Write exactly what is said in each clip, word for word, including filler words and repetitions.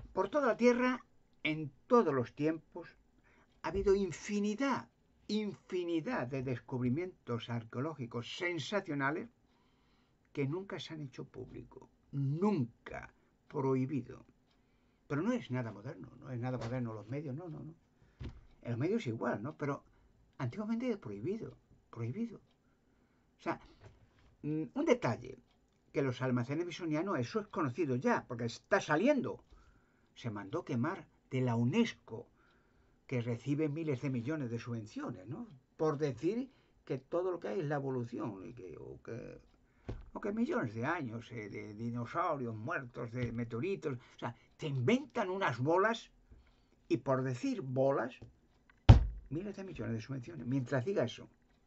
Por toda la Tierra, en todos los tiempos, ha habido infinidad, infinidad de descubrimientos arqueológicos sensacionales que nunca se han hecho público. Nunca. Prohibido. Pero no es nada moderno, no es nada moderno los medios, no, no, no. En los medios es igual, ¿no? Pero antiguamente es prohibido, prohibido. O sea, un detalle, que los almacenes bisonianos, eso es conocido ya, porque está saliendo. Se mandó quemar de la UNESCO, que recibe miles de millones de subvenciones, ¿no? Por decir que todo lo que hay es la evolución, y que, o que, o que millones de años, eh, de dinosaurios muertos, de meteoritos. O sea, te inventan unas bolas y por decir bolas, miles de millones de subvenciones. Mientras diga eso,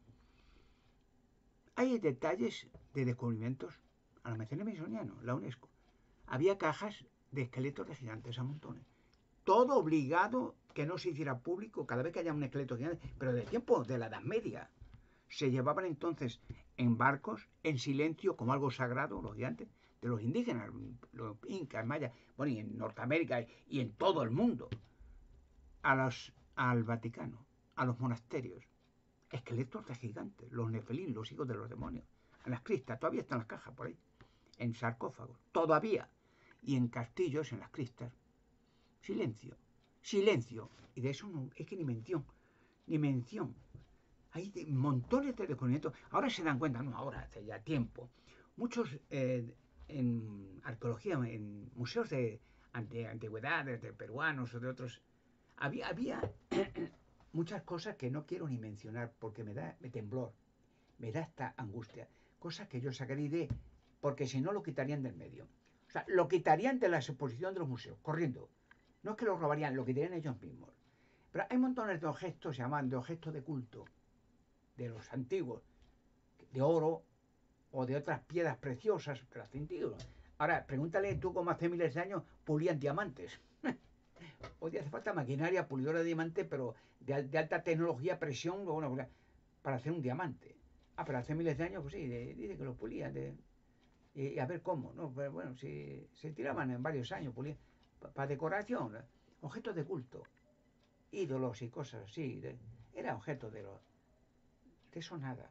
hay detalles de descubrimientos almacenes bisonianos, la UNESCO. Había cajas de esqueletos de gigantes a montones. Todo obligado que no se hiciera público cada vez que haya un esqueleto gigante, pero de tiempo de la Edad Media. Se llevaban entonces en barcos, en silencio, como algo sagrado, los gigantes, de los indígenas, los incas, mayas, bueno, y en Norteamérica y en todo el mundo, a los, al Vaticano, a los monasterios. Esqueletos de gigantes, los nefelín, los hijos de los demonios. En las cristas, todavía están las cajas por ahí, en sarcófagos, todavía. Y en castillos, en las cristas. Silencio, silencio. Y de eso no, es que ni mención, ni mención. Hay de, montones de descubrimientos. Ahora se dan cuenta, no ahora, hace ya tiempo. Muchos eh, en arqueología, en museos de, de antigüedades, de peruanos o de otros, había, había muchas cosas que no quiero ni mencionar porque me da me temblor, me da esta angustia. Cosas que yo sacaría de, porque si no lo quitarían del medio. O sea, lo quitarían de la exposición de los museos, corriendo. No es que lo robarían, lo quitarían ellos mismos. Pero hay montones de objetos, se llaman de objetos de culto, de los antiguos, de oro o de otras piedras preciosas que las antiguas. Ahora, pregúntale tú cómo hace miles de años pulían diamantes. Hoy hace falta maquinaria pulidora de diamante, pero de, de alta tecnología, presión, bueno, para hacer un diamante. Ah, pero hace miles de años, pues sí, de, dice que los pulían. De, y, y, a ver cómo, ¿no? Pero bueno, si se tiraban en varios años, pulían. Para pa decoración, objetos de culto, ídolos y cosas así. De, era objeto de, lo, de eso nada.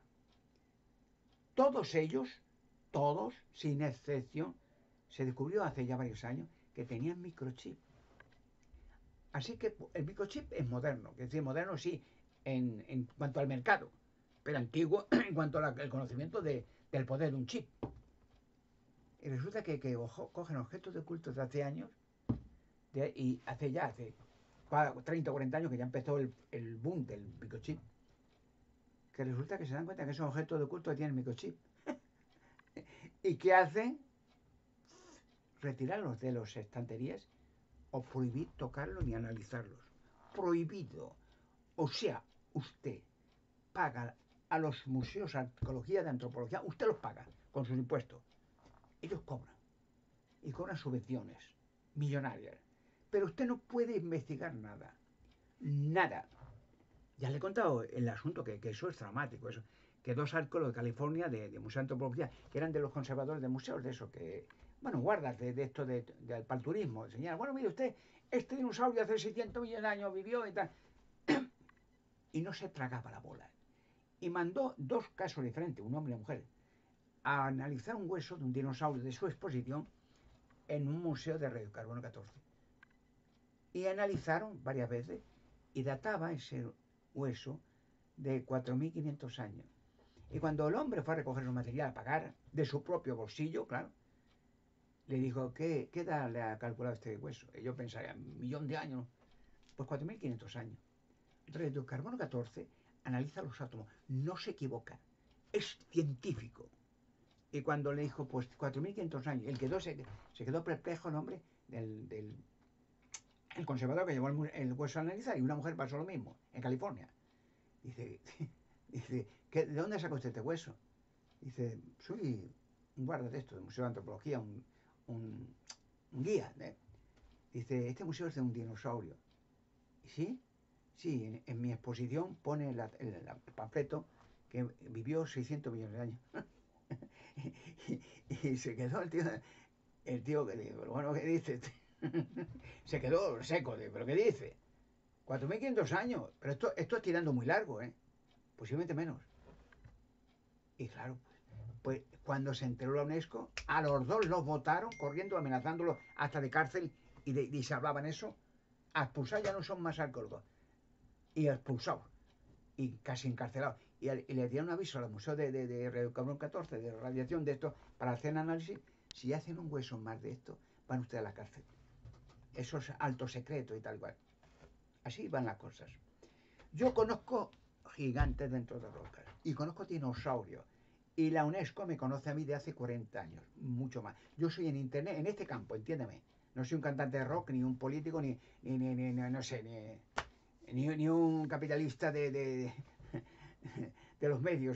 Todos ellos, todos, sin excepción, se descubrió hace ya varios años que tenían microchip. Así que el microchip es moderno, es decir, moderno sí, en, en cuanto al mercado, pero antiguo en cuanto al conocimiento de, del poder de un chip. Y resulta que, que ojo, cogen objetos de culto de hace años, de, y hace ya, hace treinta o cuarenta años que ya empezó el, el boom del microchip, que resulta que se dan cuenta que esos objetos de culto tienen microchip. ¿Y qué hacen? Retirarlos de las estanterías o prohibir tocarlos ni analizarlos. Prohibido. O sea, usted paga a los museos de arqueología, de antropología, usted los paga con sus impuestos. Ellos cobran. Y cobran subvenciones millonarias. Pero usted no puede investigar nada. Nada. Ya le he contado el asunto, que, que eso es dramático. Eso, que dos arqueólogos de California, de, de Museo de Antropología, que eran de los conservadores de museos, de eso, que, bueno, guardas de, de esto de, de, de, para el turismo. Señalan, bueno, mire usted, este dinosaurio hace seiscientos millones de años vivió y tal. Y no se tragaba la bola. Y mandó dos casos diferentes, un hombre y una mujer, a analizar un hueso de un dinosaurio de su exposición en un museo de radiocarbono catorce. Y analizaron varias veces y databa ese hueso de cuatro mil quinientos años. Y cuando el hombre fue a recoger su material a pagar de su propio bolsillo, claro, le dijo, ¿qué, qué edad le ha calculado este hueso? Y yo pensaría, un millón de años. Pues cuatro mil quinientos años. Radiocarbono catorce analiza los átomos, no se equivoca, es científico. Y cuando le dijo, pues cuatro mil quinientos años, él quedó, se, se quedó perplejo el hombre del, del el conservador que llevó el, el, hueso a analizar, y una mujer pasó lo mismo, en California. Dice, dice ¿de dónde sacó usted este hueso? Dice, soy un guarda de esto, del Museo de Antropología, un, un, un guía. ¿eh? Dice, este museo es de un dinosaurio. ¿Y sí? Sí, en, en mi exposición pone la, el, el panfleto que vivió seiscientos millones de años. y, y, y se quedó el tío, el tío que dijo, bueno, ¿qué dice? Se quedó seco, de, ¿pero qué dice? cuatro mil quinientos años, pero esto, esto es tirando muy largo, ¿eh? Posiblemente menos. Y claro, pues cuando se enteró la UNESCO, a los dos los votaron corriendo, amenazándolos hasta de cárcel y, de, y se hablaban eso. A expulsar ya no son más arqueólogos. Y expulsados. Y casi encarcelados. Y, y le dieron un aviso al Museo de, de, de, de catorce de radiación de esto para hacer análisis. Si hacen un hueso más de esto, van ustedes a la cárcel. Eso es alto secreto y tal cual. Así van las cosas. Yo conozco gigantes dentro de rocas y conozco dinosaurios. Y la UNESCO me conoce a mí de hace cuarenta años, mucho más. Yo soy en Internet, en este campo, entiéndeme. No soy un cantante de rock, ni un político, ni, ni, ni, ni no sé, ni, ni, ni un capitalista de, de, de los medios.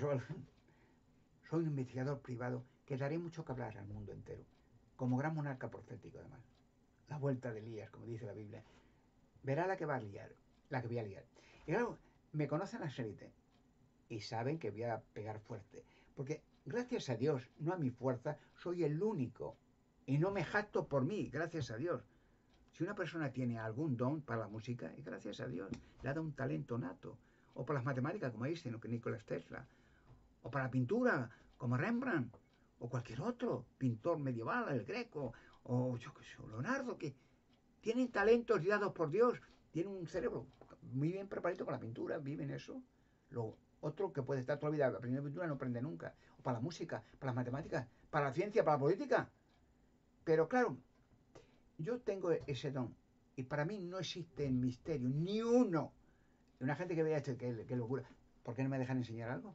Soy un investigador privado que daré mucho que hablar al mundo entero. Como gran monarca profético, además. La vuelta de Elías, como dice la Biblia. Verá la que va a liar, la que voy a liar. Y claro, me conocen las élites y saben que voy a pegar fuerte. Porque gracias a Dios, no a mi fuerza, soy el único. Y no me jacto por mí, gracias a Dios. Si una persona tiene algún don para la música, es gracias a Dios. Le ha dado un talento nato. O para las matemáticas, como Einstein o que Nikola Tesla. O para la pintura, como Rembrandt. O cualquier otro pintor medieval, el Greco. O yo qué sé, Leonardo, que tienen talentos dados por Dios. Tienen un cerebro muy bien preparado para la pintura, viven eso. Lo otro que puede estar toda la vida aprendiendo pintura no aprende nunca. O para la música, para las matemáticas, para la ciencia, para la política. Pero claro, yo tengo ese don. Y para mí no existe misterio, ni uno. Y una gente que vea esto, que, que locura. ¿Por qué no me dejan enseñar algo?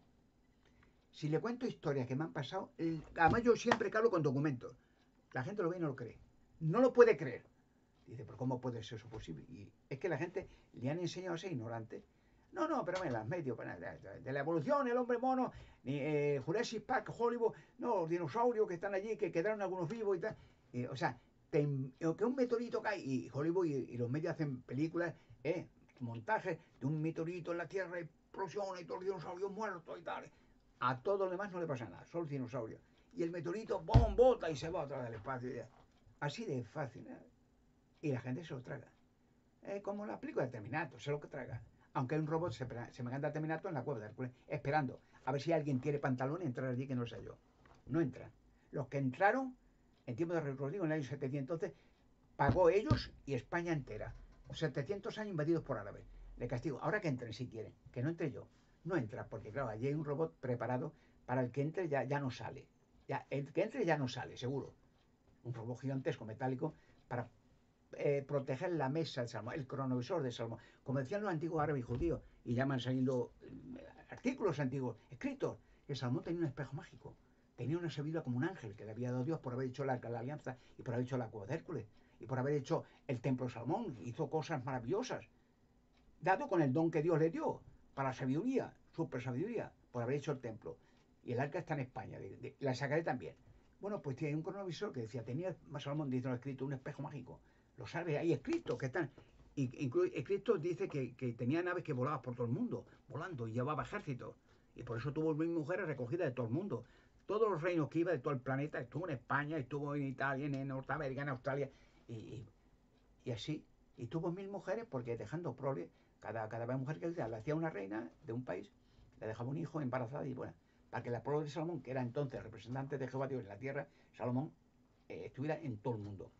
Si le cuento historias que me han pasado, el, además yo siempre que hablo con documentos. La gente lo ve y no lo cree. No lo puede creer. Dice, pero ¿cómo puede ser eso posible? Y es que la gente le han enseñado a ser ignorante. No, no, pero en las medios, de la evolución, el hombre mono, ni eh, Jurassic Park, Hollywood, no, los dinosaurios que están allí, que quedaron algunos vivos y tal. Eh, o sea, te, que un meteorito cae, y Hollywood y, y los medios hacen películas, eh, montajes de un meteorito en la Tierra, explosiona y todos los dinosaurios muertos y tal. A todo lo demás no le pasa nada, solo el dinosaurio. Y el meteorito, ¡bom!, bota y se va otra vez al espacio. Así de fácil, ¿eh? Y la gente se lo traga. Eh, como la película de Terminator, se lo que traga. Aunque hay un robot se, se me anda Terminator en la cueva de Hércules, esperando a ver si alguien tiene pantalón y entrar allí que no sea yo. No entran. Los que entraron en tiempo de Rey Rodrigo en el año setecientos, pagó ellos y España entera. setecientos años invadidos por árabes. Le castigo. Ahora que entren si quieren. Que no entre yo. No entra, porque claro, allí hay un robot preparado para el que entre ya, ya no sale. Ya, el que entre ya no sale, seguro. Un robot gigantesco metálico para eh, proteger la mesa del Salomón, el cronovisor de Salomón, como decían los antiguos árabes y judíos, y ya van saliendo eh, artículos antiguos, escritos, que Salomón tenía un espejo mágico, tenía una sabiduría como un ángel que le había dado Dios por haber hecho la, la alianza y por haber hecho la cueva de Hércules, y por haber hecho el templo de Salomón, hizo cosas maravillosas, dado con el don que Dios le dio, para la sabiduría, super sabiduría, por haber hecho el templo. Y el arca está en España, de, de, la sacaré también. Bueno, pues tiene un cronovisor que decía, tenía Salomón, dice lo escrito, un espejo mágico. Lo sabe, hay escritos que están. Incluso escritos dice que, que tenía naves que volaban por todo el mundo, volando, y llevaba ejércitos. Y por eso tuvo mil mujeres recogidas de todo el mundo. Todos los reinos que iba de todo el planeta, estuvo en España, estuvo en Italia, en Norteamérica, en Australia, y, y, y así. Y tuvo mil mujeres porque dejando prole, cada, cada mujer que le hacía una reina de un país, le dejaba un hijo embarazada y bueno, para que la prole de Salomón, que era entonces representante de Jehová Dios en la tierra, Salomón, eh, estuviera en todo el mundo.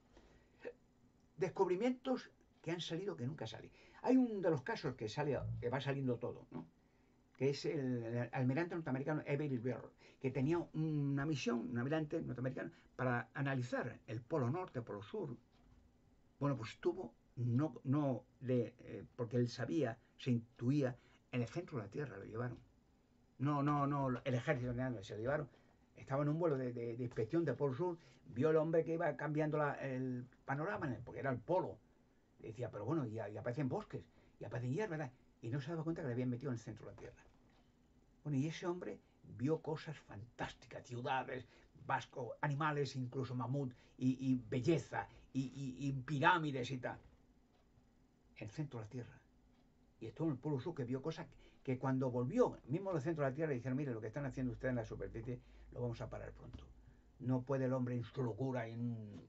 Descubrimientos que han salido que nunca salen. Hay uno de los casos que sale, que va saliendo todo, ¿no? Que es el, el almirante norteamericano Everett Bear, que tenía una misión, un almirante norteamericano, para analizar el polo norte, el polo sur. Bueno, pues estuvo, no, no de, eh, porque él sabía, se intuía, en el centro de la Tierra lo llevaron. No, no, no, el ejército nada, se lo llevaron. Estaba en un vuelo de, de, de inspección del Polo Sur, vio el hombre que iba cambiando la, el panorama, porque era el polo. Y decía, pero bueno, y, y aparecen bosques, y aparecen hierbas, ¿verdad? Y no se daba cuenta que le habían metido en el centro de la Tierra. Bueno, y ese hombre vio cosas fantásticas, ciudades, vasco, animales, incluso mamut, y, y belleza, y, y, y pirámides y tal. En el centro de la Tierra. Y estuvo en el Polo Sur que vio cosas que cuando volvió, mismo en el centro de la Tierra, dijeron, mire, lo que están haciendo ustedes en la superficie lo vamos a parar pronto. No puede el hombre en su locura, en,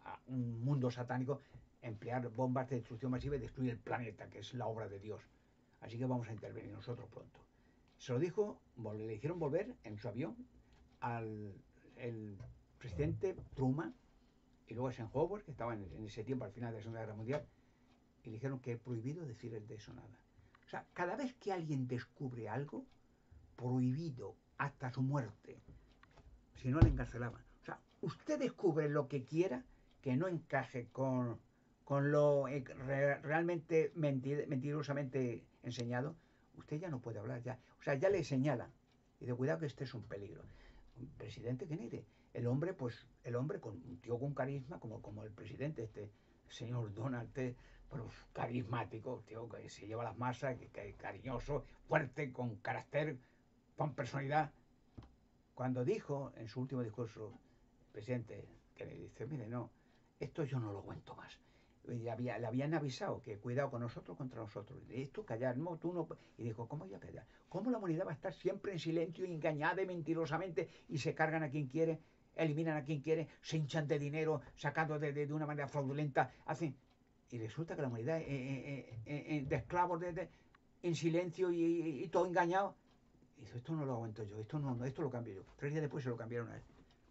a un mundo satánico, emplear bombas de destrucción masiva y destruir el planeta, que es la obra de Dios. Así que vamos a intervenir nosotros pronto. Se lo dijo, le hicieron volver en su avión al el presidente Truman y luego Eisenhower, que estaban en, en ese tiempo al final de la Segunda Guerra Mundial, y le dijeron que es prohibido decir de eso nada. O sea, cada vez que alguien descubre algo, prohibido hasta su muerte, si no le encarcelaban. O sea, usted descubre lo que quiera que no encaje con, con lo re, realmente mentir, mentirosamente enseñado, usted ya no puede hablar ya. O sea, ya le señalan. Y de cuidado que este es un peligro. Un presidente Kennedy, el hombre, pues, el hombre con un tío con carisma, como, como el presidente, este señor Donald T, pero carismático, tío, que se lleva las masas, que, que cariñoso, fuerte, con carácter, con personalidad. Cuando dijo en su último discurso, el presidente Kennedy dice, mire, no, esto yo no lo aguento más. Le, había, le habían avisado que cuidado con nosotros contra nosotros. Y esto, callar, no, tú no. Y dijo, ¿cómo ya callar? ¿Cómo la humanidad va a estar siempre en silencio, engañada y mentirosamente, y se cargan a quien quiere, eliminan a quien quiere, se hinchan de dinero, sacando de, de, de una manera fraudulenta, hacen... Y resulta que la humanidad, eh, eh, eh, eh, de esclavos, de, de, en silencio y, y, y todo engañado. Y dice, esto no lo aguanto yo, esto no, no, esto lo cambio yo. Tres días después se lo cambiaron a él.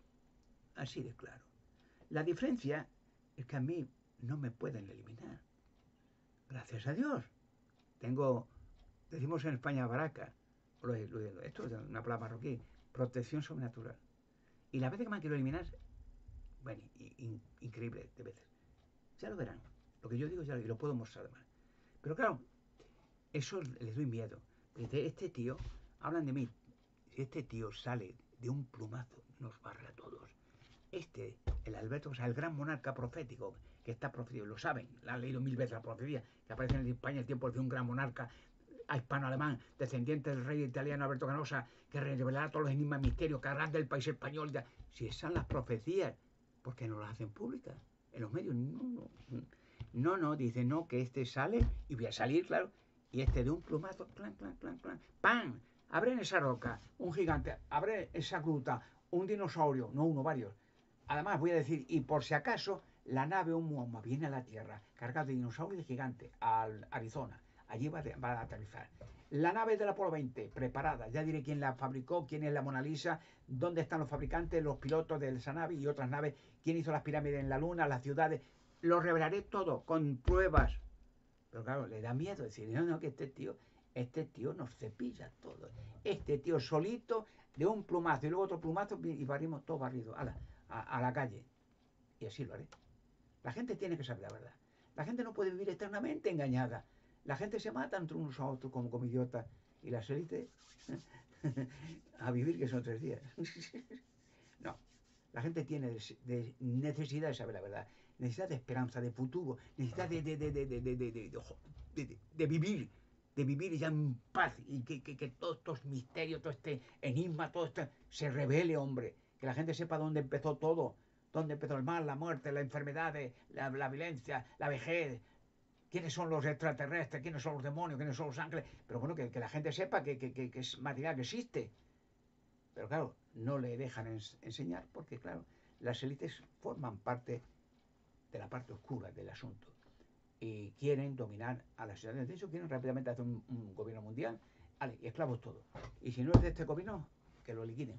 Así de claro. La diferencia es que a mí no me pueden eliminar. Gracias a Dios. Tengo, decimos en España, baraca. Esto es una palabra marroquí. Protección sobrenatural. Y las veces que me han querido eliminar, bueno, in, increíble de veces. Ya lo verán. Lo que yo digo ya lo, y lo puedo mostrar además. Pero claro, eso les doy miedo. Desde este tío, hablan de mí. Si este tío sale de un plumazo, nos barra a todos. Este, el Alberto, o sea, el gran monarca profético, que está profetido, lo saben, la han leído mil veces la profecía, que aparece en España el tiempo de un gran monarca hispano-alemán, descendiente del rey italiano Alberto Canosa, que revelará todos los enigmas misterios, que harán del país español. Ya. Si esas son las profecías, ¿por qué no las hacen públicas? En los medios, no, no. No, no, dice, no, que este sale, y voy a salir, claro, y este de un plumazo, clan, clan, clan, clan, ¡pam! Abren esa roca, un gigante, abre esa gruta, un dinosaurio, no uno, varios. Además, voy a decir, y por si acaso, la nave Oumuamua viene a la Tierra, cargada de dinosaurios gigantes, al Arizona. Allí va, de, va a aterrizar. La nave del Apolo veinte, preparada. Ya diré quién la fabricó, quién es la Mona Lisa, dónde están los fabricantes, los pilotos de esa nave y otras naves, quién hizo las pirámides en la Luna, las ciudades. Lo revelaré todo, con pruebas. Pero claro, le da miedo decir, no, no, que este tío, este tío nos cepilla todo. Este tío solito, de un plumazo y luego otro plumazo, y barrimos todo barrido. ¡Hala! A, a la calle. Y así lo haré. La gente tiene que saber la verdad. La gente no puede vivir eternamente engañada. La gente se mata entre unos a otros como, como idiotas. Y las élites a vivir que son tres días. No. La gente tiene de, de necesidad de saber la verdad. Necesidad de esperanza, de futuro. Necesidad de, de, de, de, de, de, de, de, de, de vivir. De vivir ya en paz. Y que, que, que todos estos misterios, todo este enigma, todo esto se revele, hombre. Que la gente sepa dónde empezó todo, dónde empezó el mal, la muerte, la enfermedad, la, la violencia, la vejez, quiénes son los extraterrestres, quiénes son los demonios, quiénes son los ángeles. Pero bueno, que, que la gente sepa que, que, que, que es material que existe. Pero claro, no le dejan ens enseñar porque, claro, las élites forman parte de la parte oscura del asunto y quieren dominar a las ciudades. De hecho, quieren rápidamente hacer un, un gobierno mundial, vale, y esclavos todos. Y si no es de este gobierno, que lo liquiden.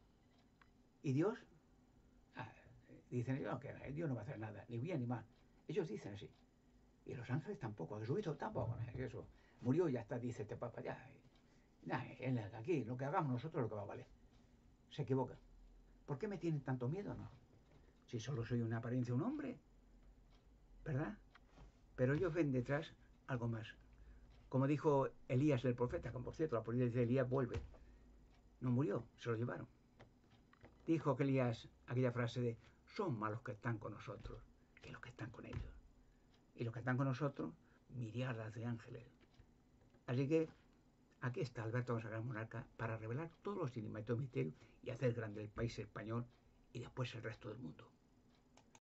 ¿Y Dios? Ah, dicen no, que Dios no va a hacer nada, ni bien ni mal. Ellos dicen así. Y los ángeles tampoco, Jesucristo tampoco. Eso murió y ya está, dice este papa, ya. Nah, aquí lo que hagamos nosotros es lo que va a valer. Se equivoca. ¿Por qué me tienen tanto miedo? No. Si solo soy una apariencia, un hombre. ¿Verdad? Pero ellos ven detrás algo más. Como dijo Elías el profeta, como por cierto, la política de Elías vuelve. No murió, se lo llevaron. Dijo que Elías aquella frase de son más los que están con nosotros que los que están con ellos. Y los que están con nosotros, miriadas de ángeles. Así que aquí está Alberto González Monarca para revelar todos los enigmas y misterios y hacer grande el país español y después el resto del mundo.